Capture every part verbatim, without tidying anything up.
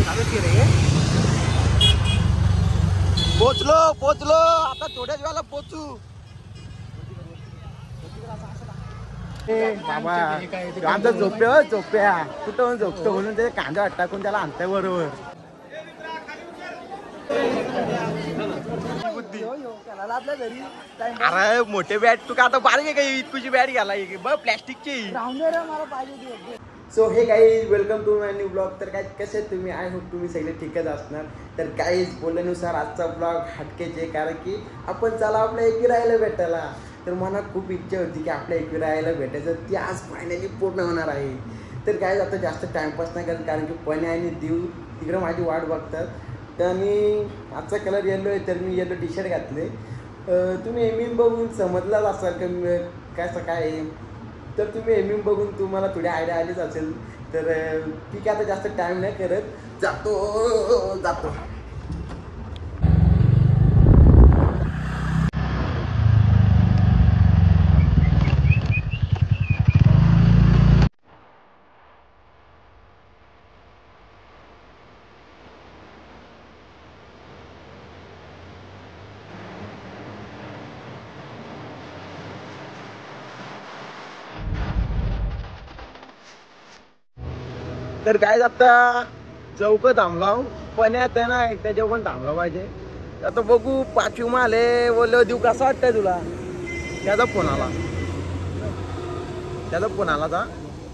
पोचलो पोचलो आता थोड्याच वेळाला पोचू. बाबा आमचा झोप्या झोप्या कुठं झोपतो म्हणून ते कांदा टाकून त्याला आणताय बरोबर. अरे मोठे बॅट तू का आता बारीक आहे काही इतकुची बॅट घ्याला बघ प्लॅस्टिकची. सो हे काही welcome to my new blog. तर काय कसे तुम्ही आय होप तुम्ही सगळे ठीकच असणार. तर काही बोलण्यानुसार आजचा ब्लॉग हटकेचे कारण की आपण चला आपल्या एकविरायला भेटायला. तर मला खूप इच्छा होती की आपल्या एकविरायला भेटायचं ती आज फायनली पूर्ण होणार आहे. तर काय आता जास्त टाइमपास नाही करत कारण की पणे आणि देव तिकडं माझी वाट बघतात. तर मी आजचा कलर येलो आहे तर मी येलो टी शर्ट घातले. तुम्ही एमीन बघून समजलाच असाल की कसं काय आहे. तर तुम्ही एमीन बघून तुम्हाला थोडी आयडिया आलीच असेल. तर ठीक आहे आता जास्त टाईम नाही करत जातो जातो. तर काय आता चौक थांबलाव पण्यात आहे ना त्याच्यावर पण थांबला पाहिजे. आता बघू पाचवी माले बोल देऊ कसा वाटतंय तुला. त्याचा फोन आला त्याचा फोन आला का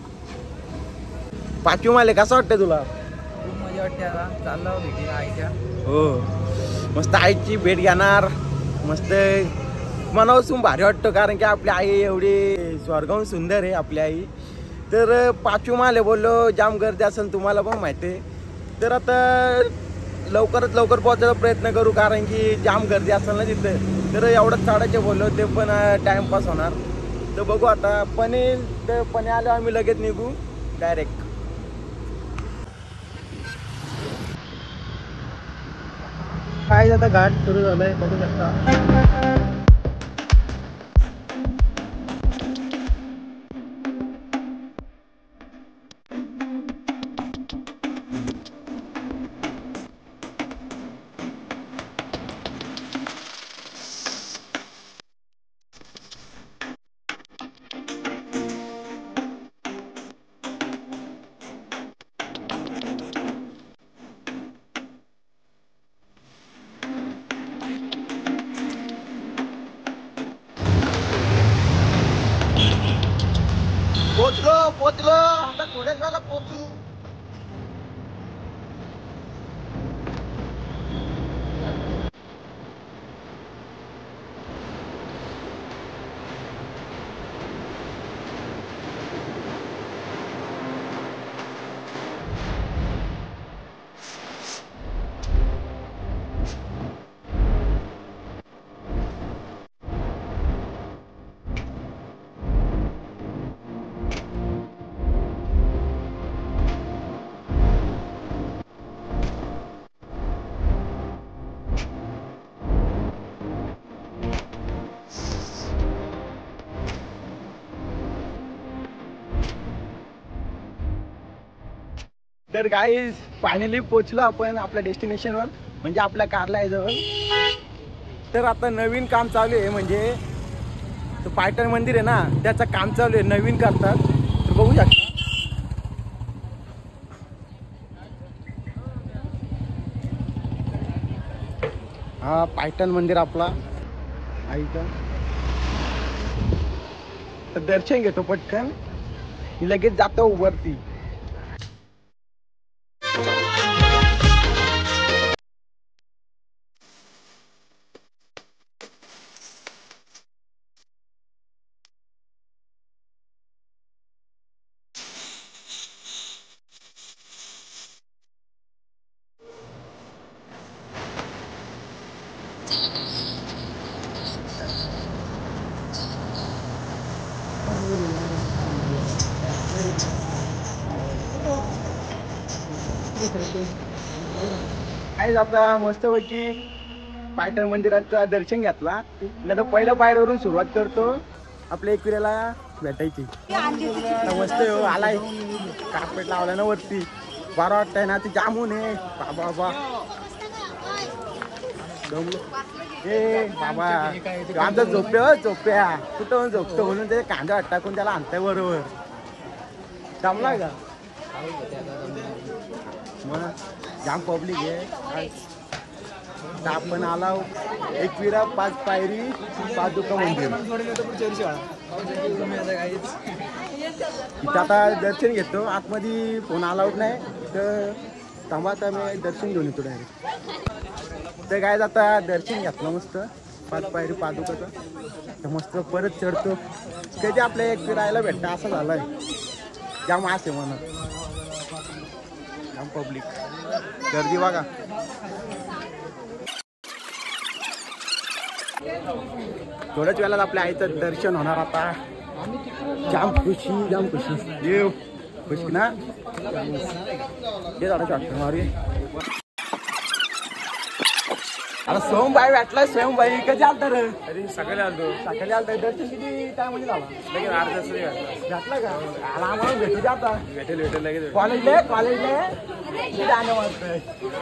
पाचवी माले कसा वाटतंय तुला. खूप मजा वाटते आता चालला भेटी आईच्या. हो मस्त आईची भेट घेणार मस्त मनापासून भारी वाटतं कारण की आपली आई एवढी स्वर्गाहून सुंदर आहे आपली आई. तर पाचवी माले बोललो जाम गर्दी असेल तुम्हाला पण माहिती आहे. तर आता लवकरात लवकर पोहोचायचा प्रयत्न करू कारण की जाम गर्दी असेल ना तिथे. तर एवढंच चढायचे बोललो ते पण टाइमपास होणार. तर बघू आता पणे तर पणे आलो आम्ही लगेच निघू डायरेक्ट. काय आता घाट सुरू झालाय बघू शकता. पोचलो पोचलो आता थोड्याच वेळाला पोचू. तर गाईज फायनली पोचलो आपण आपल्या डेस्टिनेशनवर म्हणजे आपल्या कारला आहे जवळ. तर आता नवीन काम चालू आहे म्हणजे तो पायटन मंदिर आहे ना त्याचं काम चालू आहे नवीन करतात. तर बघू शकता हा पायटन मंदिर आपला आईचं. तर दर्शन घेतो पटकन लगेच जातो वरती. काय आता मस्तपैकी पायटन मंदिराचं दर्शन घेतला. आता पहिल्या पायऱ्यावरून सुरुवात करतो आपल्या एकविराला भेटायची. मस्त हो आलाय कार्पेट लावला ना वरती बारा वाटतंय ना, ते जामून आहे बाबा बाबा दमलो. ए बाबा आमचा झोप्या झोप्या कुठं झोपतो म्हणून ते कांदा वाट टाकून त्याला आणताय बरोबर. जमला का मग जाम पब्लिक आहे. आपण आला एकविरा पाच पायरी पादुका मंदिर. इथं आता दर्शन घेतो. आतमध्ये फोन अलाउड नाही तर थांबा, आता मी दर्शन घेऊन येतो डायरेक्ट. तर काय आता दर्शन घेतलं मस्त पाच पायरी पादुकाचं. तर मस्त परत चढतो. कधी आपल्या एक फिरायला भेटतं असं झालंय. जाम आस आहे म्हणून जाम पब्लिक गर्दी बघा. थोड्याच वेळात आपल्या आईचं दर्शन होणार आता. जाम खुशी जाम खुशी देव खुशी ना. हे झाडा वाटतं मारी. अरे सोमबाई भेटलाय. सोमबाई कधी आलता रे? अरे सकाळी आलो. सकाळी आलता. दर्शन किती टाइम मध्ये झाला? लगेच अर्धा तास भेटला का? आला आम्हाला भेटू द्या आता. भेटेल भेटेल लगेच. कॉलेजला कॉलेजला जाणं वाटतंय.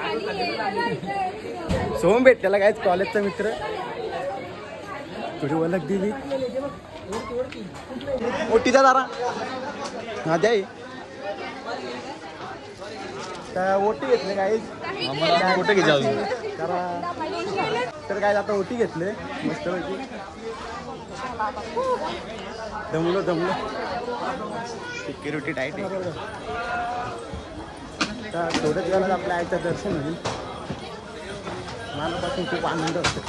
सोम भेटलेला काय कॉलेजचा मित्र. थोडी ओळख दिली. ओटीचा जरा हा द्याय. ओटी घेतले काय कुठे घ्यायचं तर काय आता ओटी घेतले मस्त पैकी. दमलो दमलो. सिक्युरिटी टाईट आहे. तर थोड्याच वेळात आपल्या आईचं दर्शन होईल. मनापासून खूप आनंद होतो.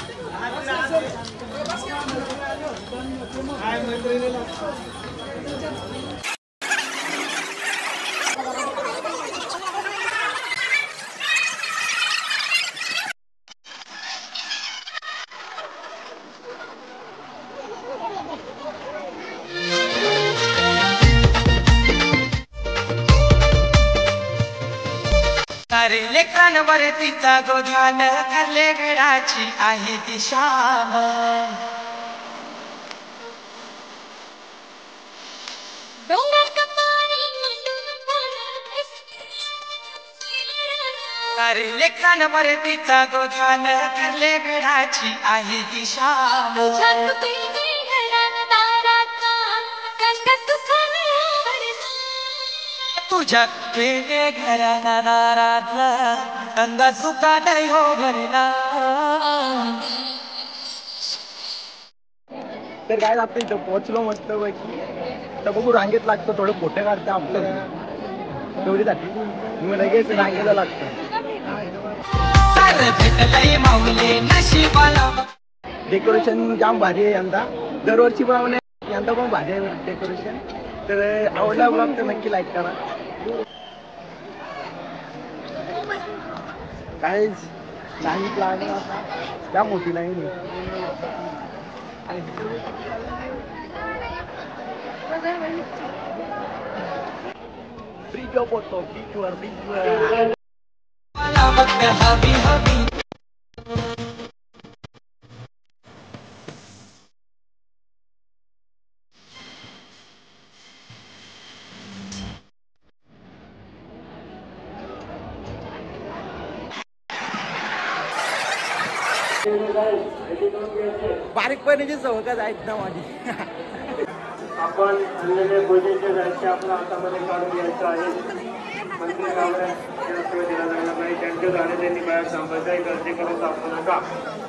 अरे लेकरांवर तिचा गोधान खाल्ले गडाची आहे दिशा. अरे लेकरांवर तिचा गोधान खाल्ले गडाची आहे दिशा. तुझ्या वेगळे घराना नारातला अंदा चुका नाही हो भरला. तर काय आपण इथं पोहोचलो मस्त पैकी. तर बघू रांगेत लागतो. थोडं फोटो काढतं आपल्याला तेवढीसाठी. मग लगेच रांगेला लागतं. डेकोरेशन जाम भारी आहे यंदा. दरवर्षी प्रमाणे यंदा पण भारी आहे डेकोरेशन. तर आवडला ब्लॉग तर नक्की लाईक करा. काय सांगितलं आहे त्या मोठी नाही. ब्रिजवर पोहोचतो. बीचवर बीचवर बारीक पाण्याची चौकच आहेत ना माझी. आपण आणलेले भोजनचे साहित्य आपल्या हातामध्ये काढून घ्यायचं आहे. मंत्री गावड्या दिला जायला नाही. त्यांचे झाले त्यांनी बाहेर थांबायचं आहे. गर्दी करून थांबू नका.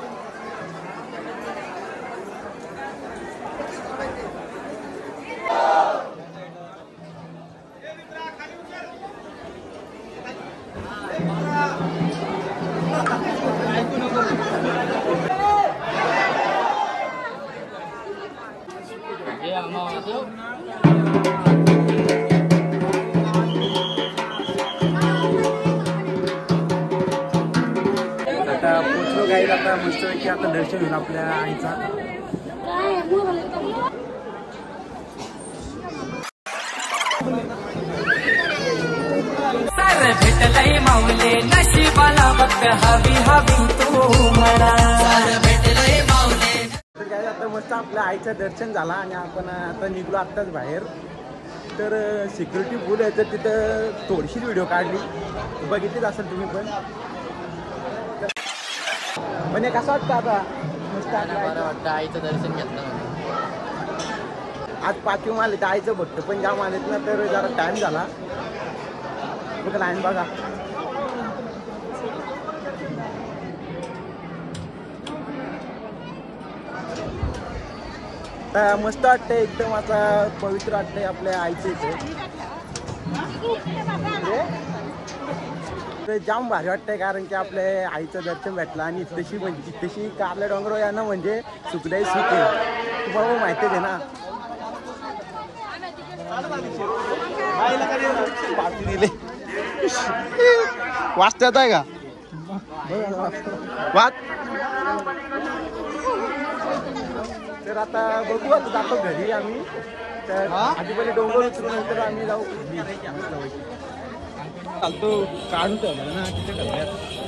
आता पोचलो गाईज. आता मस्त की आता दर्शन होईल आपल्या आईचा. सार भेटलंय माऊले नशिबाला फक्त हवी हवी तू म्हणा. सार भेटलंय माऊले. तर काय आता मस्त आपल्या आईचं दर्शन झाला आणि आपण आता निघलो आत्ताच बाहेर. तर सिक्युरिटी फुल आहे तर तिथं थोडीशी व्हिडिओ काढली बघितलीच असेल तुम्ही पण. म्हणजे कसं वाटतं आता मस्त वाटतं आईचं दर्शन घेतलं. आज पाचवी आले तर आईचं बघतं पण जाम आलेत ना तर जरा टाइम झाला बघा लाईन बघा. तर मस्त वाटतंय एकदम आता पवित्र वाटतंय आपल्या आईच्या इथे. तर जाम भारी वाटतंय कारण की आपल्या आईचं दर्शन भेटलं आणि इथेशी म्हणजे तिथेशी कारल्या डोंगर यांना म्हणजे सुखदायी सुख आहे तुम्हाला माहितीच आहे ना. दिले वाचता येत आहे का वाच. तर आता बघू आता जातो घरी आम्ही. तर आधी पहिले डोंगर उतरून नंतर आम्ही जाऊ चालतो काढून ठेवलं ना तिथे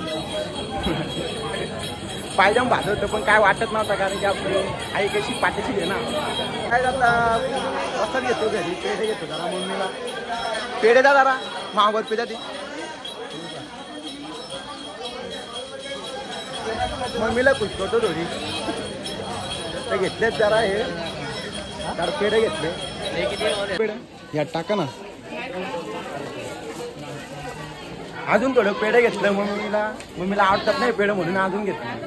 पायजाम भाजत होतं पण काय वाटत नव्हतं कारण की आपली आई कशी पाठीशी आहे ना. काय आता वस्तात घेतो घरी पेढे घेतो जरा मम्मीला पेढे द्या जरा मागवत पेढ्या ती मम्मीला खुशकवतो थोडी तर घेतलेत जरा हे जरा पेढे घेतले या टाका ना. अजून थोडं पेढे घेतलं मम्मीला मम्मीला आवडतात नाही पेढे म्हणून अजून घेतलं.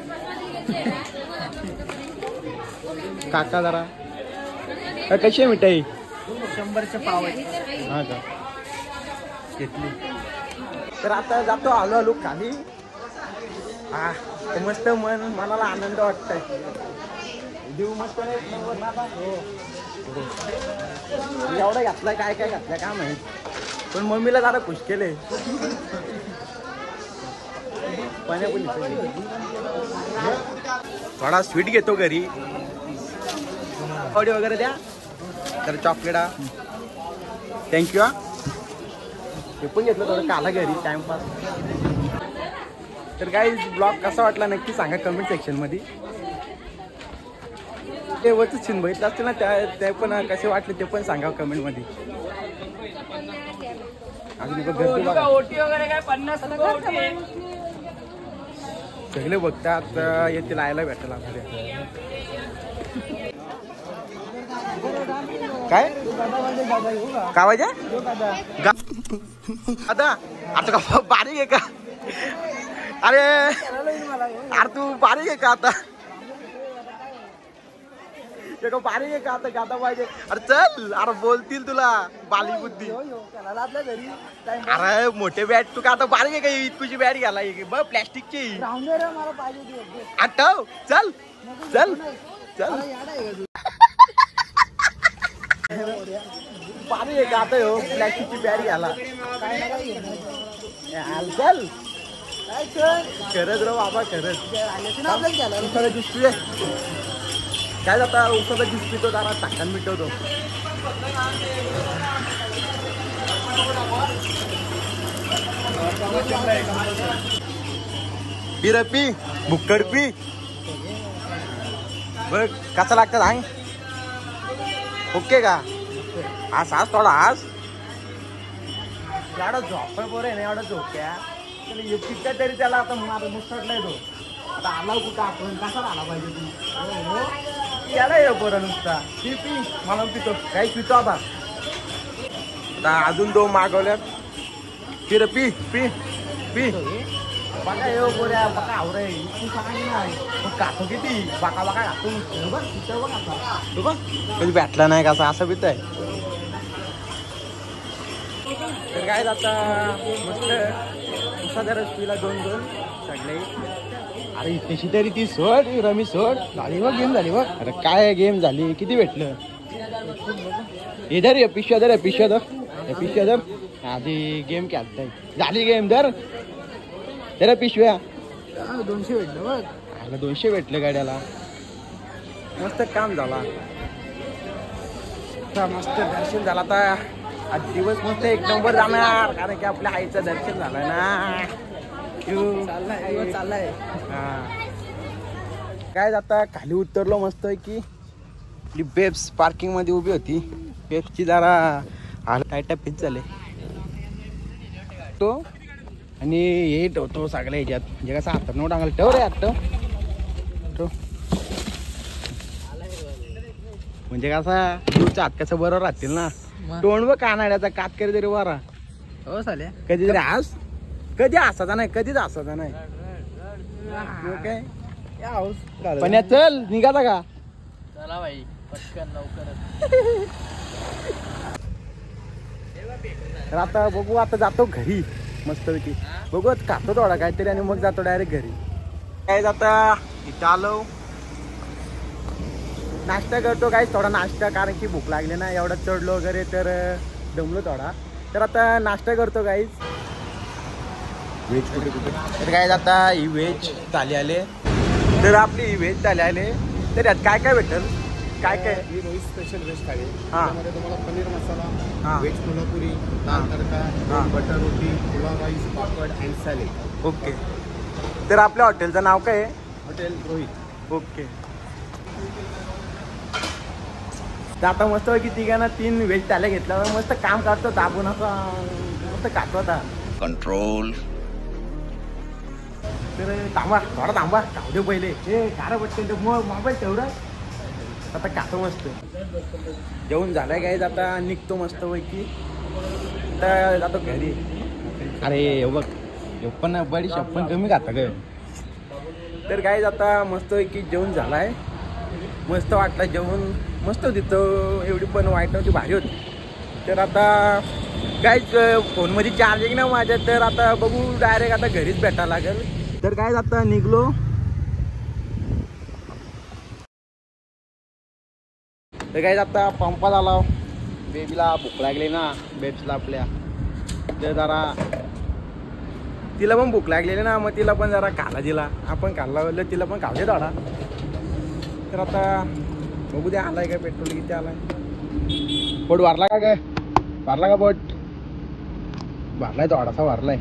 काका जरा कशी आहे मिठाई शंभरचे पाव आहे. हा का घेतली. तर आता जातो आलो आलो खाली. हा मस्त मन मनाला आनंद वाटतंय. देव मस्त एवढं घातलाय काय काय घातलंय काय माहित पण मम्मीला जरा खुश केले. थोडा स्वीट घेतो घरी ऑडिओ वगैरे द्या तर चॉकलेटा थँक्यू. हा ते पण घेतलं थोडं काला घरी टाइमपास. तर काही ब्लॉग कसा वाटला नक्की सांगा कमेंट सेक्शन मध्ये. ते वरचं सीन बघितलं असतील ना त्या ते पण कसे वाटले ते पण सांगा कमेंट मध्ये. अजून गर्दी वगैरे काय पन्नास सगळे बघतात येथे लायला भेटायला काय काय पाहिजे आता आता का बारीक आहे का. अरे अरे तू बारीक आहे का आता बारीक आहे का आता गाता पाहिजे. अरे चल अरे बोलतील तुला बाली बुद्धी. अरे मोठे बॅट तू का आता बारीक आहे का इतकुची बॅट घ्यायला बघ प्लॅस्टिकची आठव. चल चल चल बारीक आहे का आता हो प्लॅस्टिकची बॅट घ्यायला चल खरंच रे बाबा खरंच दिसतोय काय जाता उसाचा ज्यूस पितो जरा टाकन मिटवतो. पी रे पी बुक्कड पी बघ कसा लागतं सांग. ओके का आज आज थोडा आज एवढा झोपा बरं आहे ना एवढा झोप्या पिक्चर तरी त्याला आता माझा मुस्टला तो आता आला कुठं आपण कसा आला पाहिजे तू याला ये बरं नुसता पी पी मला पितो काही पितो आता. आता अजून दोन मागवल्यात पी रे पी पी पी बघा येऊ बोऱ्या बघा आवरे तू सांग नाही कातो किती बाका बाका घातून बघ पितो बघ आता तू बघ कधी भेटला नाही कसा असं पित आहे. तर काय आता मस्त उसाचा रस पिला दोन दोन सगळे. अरे इतकी तरी ती सोड रमी सोड झाली बघ गेम झाली बघ. अरे काय गेम झाली किती भेटलं इधर ये पिशव्या दर पिशव्या दर पिशव्या दर आधी गेम खेळताय झाली गेम दर जरा पिशव्या दोनशे भेटलं बघ. अरे दोनशे भेटले गाड्याला मस्त काम झाला. मस्त दर्शन झाला आता आज दिवस मस्त एक नंबर जाणार कारण की आपल्या आईचं दर्शन झालं ना. चाललाय चाललाय हा काय आता खाली उतरलो मस्त की बेब्स पार्किंग मध्ये उभी होती. बेब्सची जरा काय टप्पीच झाले तो आणि हे ठेवतो सगळ्या ह्याच्यात जे कसं हातात नऊ टांगाल ठेव रे आत्ता तो म्हणजे कसा दूरच्या हात कसं बरोबर राहतील ना तोंड व कानाड्याचा कात करी तरी बरा हो चालेल कधीतरी हस कधी हसायचा नाही कधीच हसायचा नाही काय पण या चल निघाता का चला भाई पटकन लवकर तर आता बघू आता जातो घरी मस्तपैकी बघू आता खातो थोडा काहीतरी आणि मग जातो डायरेक्ट घरी काय आता इथं आलो नाश्ता करतो काय थोडा नाश्ता कारण की भूक लागली ना एवढा चढलो वगैरे तर दमलो थोडा तर आता नाश्ता करतो गाईज व्हेज कुठे कुठे तर काय आता ही व्हेज थाली आले तर आपली ही व्हेज थाली आले तर यात काय काय भेटेल काय काय ही रोहित स्पेशल व्हेज थाळी हां. त्यामध्ये तुम्हाला पनीर मसाला हां. व्हेज कोल्हापुरी दाल तडका हां. बटर रोटी पुलाव राईस पापड अँड सॅलेड ओके तर आपल्या हॉटेलचं नाव काय आहे हॉटेल रोहित. ओके तर आता मस्त की तिघांना तीन व्हेज थाल्या घेतल्यावर मस्त काम करतो दाबून असं मस्त खातो आता कंट्रोल तर थांबा थोडा थांबा खाऊ दे पहिले हे खारं पटकन ते मग मोबाईल तेवढा आता खातो मस्त जेवण झालंय काय आता निघतो मस्त पैकी आता जातो घरी अरे हे बघ हे पण बडी पण कमी खाता काय तर काय आता मस्त पैकी जेवण झालाय मस्त वाटलं जेवण मस्त होती तो एवढी पण वाईट नव्हती भारी होती तर आता काहीच फोनमध्ये चार्जिंग नाही माझ्या तर आता बघू डायरेक्ट आता घरीच भेटायला लागेल तर काय आता निघलो तर काय आता पंपात आला बेबीला भूक लागली ना बेबीला आपल्या तर जरा तिला पण भूक लागलेली ना मग तिला पण जरा खाला दिला आपण खाल्ला बोललं तिला पण खाऊ दे थोडा तर आता बघू दे आलाय काय पेट्रोल किती आलाय पोट भरला का काय भरला का पोट भरलाय थोडासा भरलाय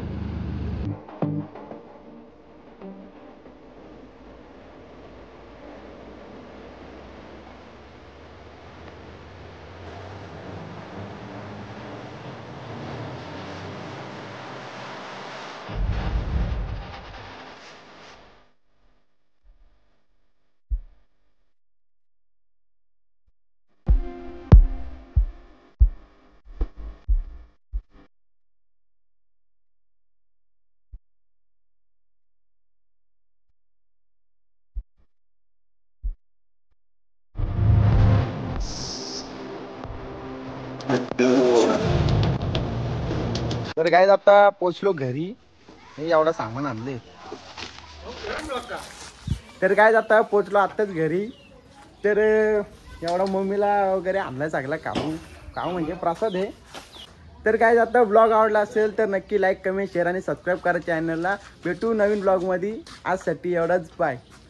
तर काय आता पोचलो घरी हे एवढा सामान आणले तर काय आता पोचलो आत्ताच घरी तर एवढा मम्मीला वगैरे आणलाय सगळा काहू काहू म्हणजे प्रसाद आहे तर काय आता ब्लॉग आवडला असेल तर नक्की लाईक कमेंट शेअर आणि सबस्क्राईब करा चॅनलला भेटू नवीन ब्लॉगमध्ये आजसाठी एवढाच बाय.